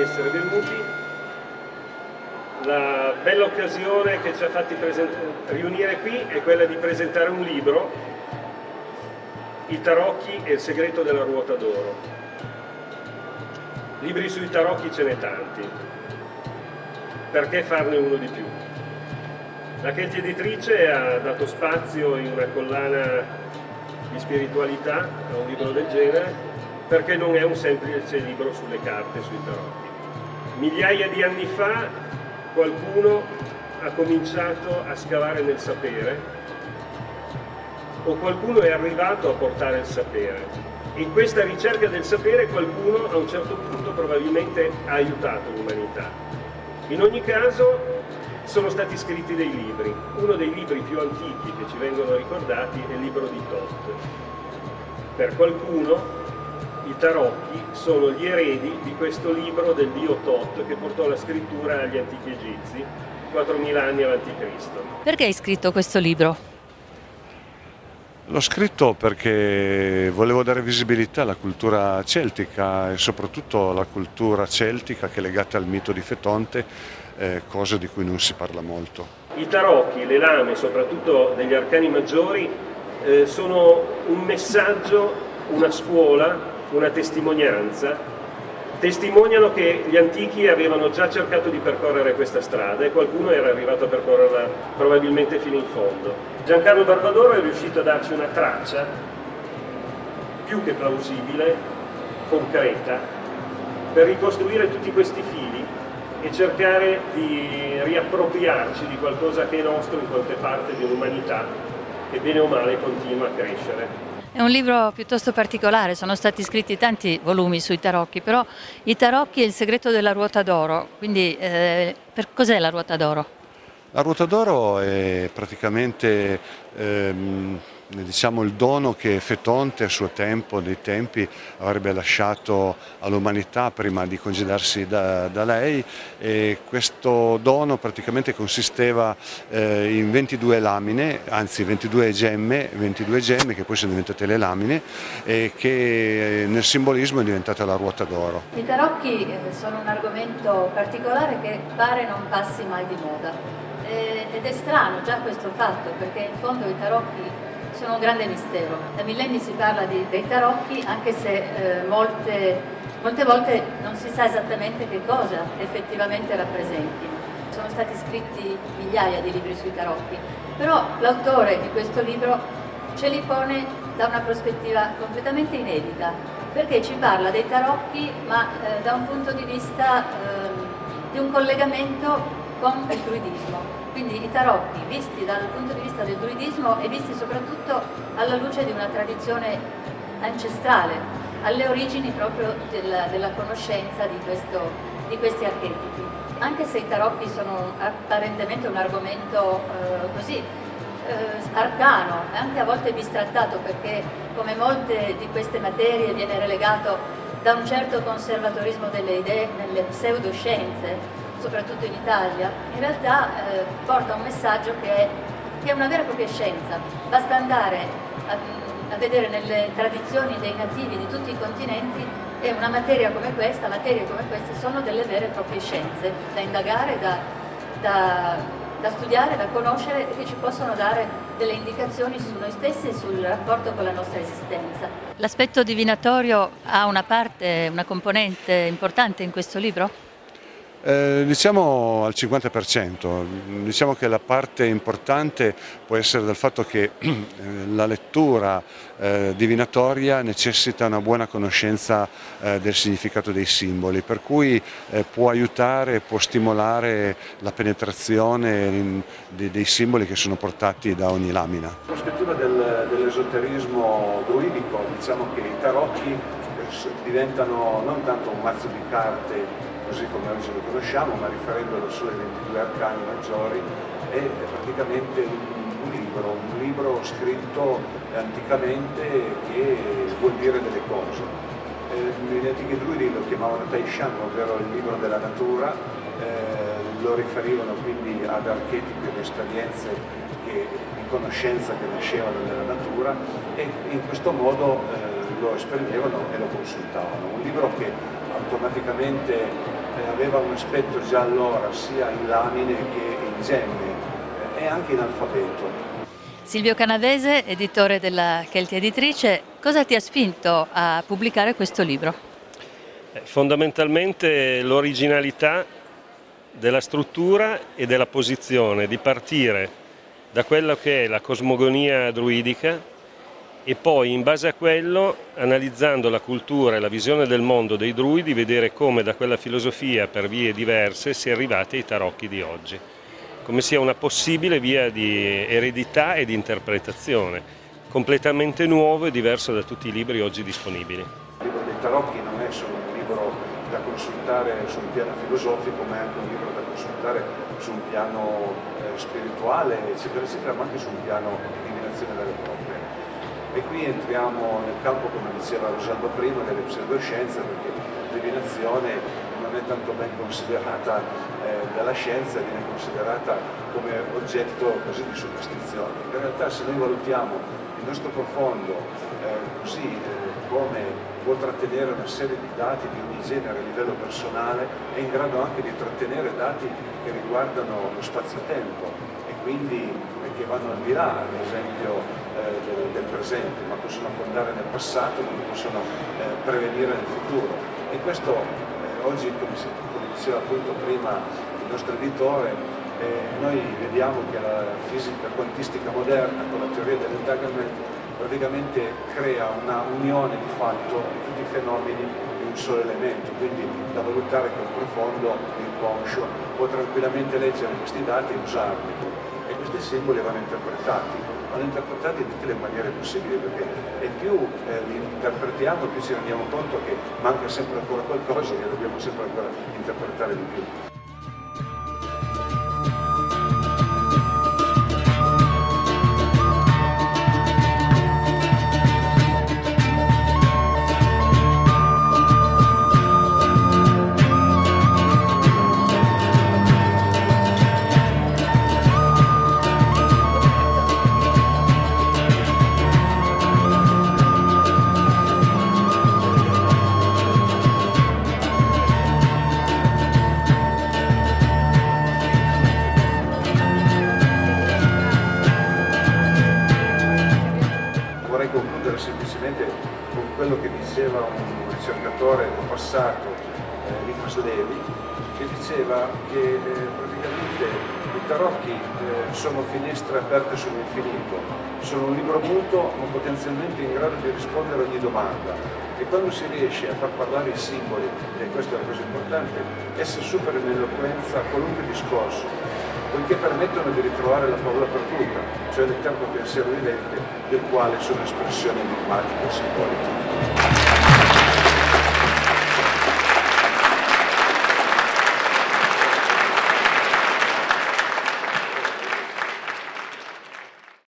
essere venuti. La bella occasione che ci ha fatti riunire qui è quella di presentare un libro, I tarocchi e il segreto della ruota d'oro. Libri sui tarocchi ce n'è tanti, perché farne uno di più? La Kelti Editrice ha dato spazio in una collana di spiritualità a un libro del genere, perché non è un semplice libro sulle carte, sui tarocchi. Migliaia di anni fa qualcuno ha cominciato a scavare nel sapere, o qualcuno è arrivato a portare il sapere. In questa ricerca del sapere qualcuno a un certo punto probabilmente ha aiutato l'umanità. In ogni caso sono stati scritti dei libri. Uno dei libri più antichi che ci vengono ricordati è il libro di Thoth. Per qualcuno i tarocchi sono gli eredi di questo libro del dio Thoth che portò la scrittura agli antichi egizi 4000 anni avanti Cristo. Perché hai scritto questo libro? L'ho scritto perché volevo dare visibilità alla cultura celtica e soprattutto alla cultura celtica che è legata al mito di Fetonte, cosa di cui non si parla molto. I tarocchi, le lame, soprattutto degli arcani maggiori, sono un messaggio, una scuola, una testimonianza. Testimoniano che gli antichi avevano già cercato di percorrere questa strada e qualcuno era arrivato a percorrerla probabilmente fino in fondo. Giancarlo Barbadoro è riuscito a darci una traccia più che plausibile, concreta, per ricostruire tutti questi fili e cercare di riappropriarci di qualcosa che è nostro in qualche parte di un'umanità che bene o male continua a crescere. È un libro piuttosto particolare, sono stati scritti tanti volumi sui tarocchi, però i tarocchi e il segreto della ruota d'oro, quindi cos'è la ruota d'oro? La ruota d'oro è praticamente diciamo il dono che Fetonte a suo tempo, dei tempi, avrebbe lasciato all'umanità prima di congedarsi da lei, e questo dono praticamente consisteva in 22 lamine, anzi 22 gemme che poi sono diventate le lamine e che nel simbolismo è diventata la ruota d'oro. I tarocchi sono un argomento particolare che pare non passi mai di moda ed è strano già questo fatto, perché in fondo i tarocchi sono un grande mistero. Da millenni si parla dei tarocchi, anche se molte volte non si sa esattamente che cosa effettivamente rappresentino. Sono stati scritti migliaia di libri sui tarocchi, però l'autore di questo libro ce li pone da una prospettiva completamente inedita, perché ci parla dei tarocchi ma da un punto di vista di un collegamento con il druidismo. Quindi i tarocchi visti dal punto di vista del druidismo e visti soprattutto alla luce di una tradizione ancestrale, alle origini proprio della conoscenza di questi archetipi. Anche se i tarocchi sono apparentemente un argomento così arcano e anche a volte bistrattato, perché come molte di queste materie viene relegato da un certo conservatorismo delle idee nelle pseudoscienze, soprattutto in Italia, in realtà porta un messaggio che è una vera e propria scienza. Basta andare a vedere nelle tradizioni dei nativi di tutti i continenti e una materie come queste sono delle vere e proprie scienze da indagare, da studiare, da conoscere, e che ci possono dare delle indicazioni su noi stessi e sul rapporto con la nostra esistenza. L'aspetto divinatorio ha una componente importante in questo libro? Diciamo al 50%, diciamo che la parte importante può essere dal fatto che la lettura divinatoria necessita una buona conoscenza del significato dei simboli, per cui può aiutare, può stimolare la penetrazione dei simboli che sono portati da ogni lamina. La prospettiva dell'esoterismo druidico, diciamo che i tarocchi diventano non tanto un mazzo di carte così come oggi lo conosciamo, ma riferendolo solo ai 22 arcani maggiori, è praticamente un libro scritto anticamente che vuol dire delle cose. Gli antichi druidi lo chiamavano Taishan, ovvero il libro della natura, lo riferivano quindi ad archetipi ed esperienze di conoscenza che nascevano nella natura, e in questo modo lo esprimevano e lo consultavano. Un libro che automaticamente aveva un aspetto già allora sia in lamine che in gemme e anche in alfabeto. Silvio Canavese, editore della Kelti Editrice, cosa ti ha spinto a pubblicare questo libro? Fondamentalmente l'originalità della struttura e della posizione, di partire da quello che è la cosmogonia druidica e poi in base a quello, analizzando la cultura e la visione del mondo dei druidi, vedere come da quella filosofia per vie diverse si è arrivati ai tarocchi di oggi, come sia una possibile via di eredità e di interpretazione, completamente nuovo e diverso da tutti i libri oggi disponibili. Il libro dei tarocchi non è solo un libro da consultare sul piano filosofico, ma è anche un libro da consultare sul piano spirituale, eccetera, eccetera, ma anche sul piano di divinazione vere e proprie. E qui entriamo nel campo, come diceva Rosalba prima, delle pseudoscienze, perché la divinazione non è tanto ben considerata dalla scienza, viene considerata come oggetto così di superstizione. In realtà se noi valutiamo il nostro profondo come può trattenere una serie di dati di ogni genere a livello personale, è in grado anche di trattenere dati che riguardano lo spazio-tempo e quindi che vanno al di là, ad esempio, del presente, ma possono affondare nel passato, ma possono prevenire nel futuro. E questo oggi, come diceva appunto prima il nostro editore, noi vediamo che la fisica quantistica moderna con la teoria dell'entanglement praticamente crea una unione di fatto di tutti i fenomeni di un solo elemento, quindi da valutare che un profondo, l'inconscio, può tranquillamente leggere questi dati e usarli. E questi simboli vanno interpretati in tutte le maniere possibili, perché e più li interpretiamo, più ci rendiamo conto che manca sempre ancora qualcosa che dobbiamo sempre ancora interpretare di più. Vorrei concludere semplicemente con quello che diceva un ricercatore del passato, Eliphas Levi, che diceva che praticamente i tarocchi sono finestre aperte sull'infinito, sono un libro muto ma potenzialmente in grado di rispondere a ogni domanda, e quando si riesce a far parlare i simboli, e questa è la cosa importante, esse superano in eloquenza qualunque discorso, poiché permettono di ritrovare la parola perduta, cioè l'eterno pensiero vivente, del quale sono espressione enigmatica e simbolica.